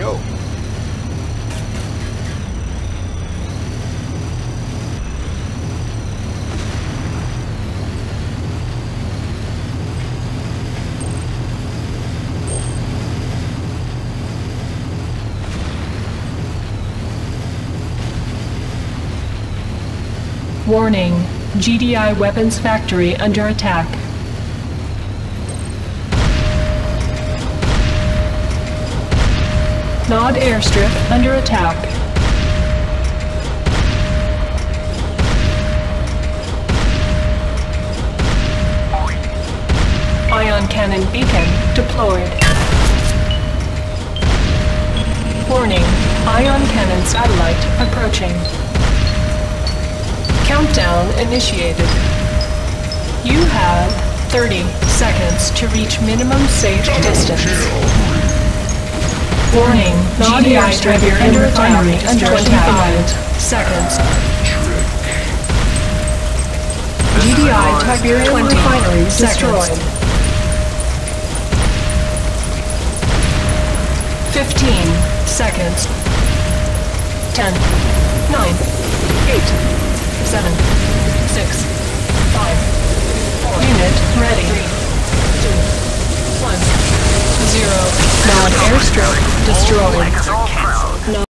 go. Warning, GDI weapons factory under attack. Nod airstrip under attack. Ion cannon beacon deployed. Warning, ion cannon satellite approaching. Countdown initiated. You have 30 seconds to reach minimum safe distance. Warning, GDI Tiberian under refinery under 25 seconds. GDI Tiberian refinery destroyed. 15 seconds. 10, 9, 8, 7, 6, 5, 4. Unit ready. 3, 2, 1, 0. Nod airstrip destroyed.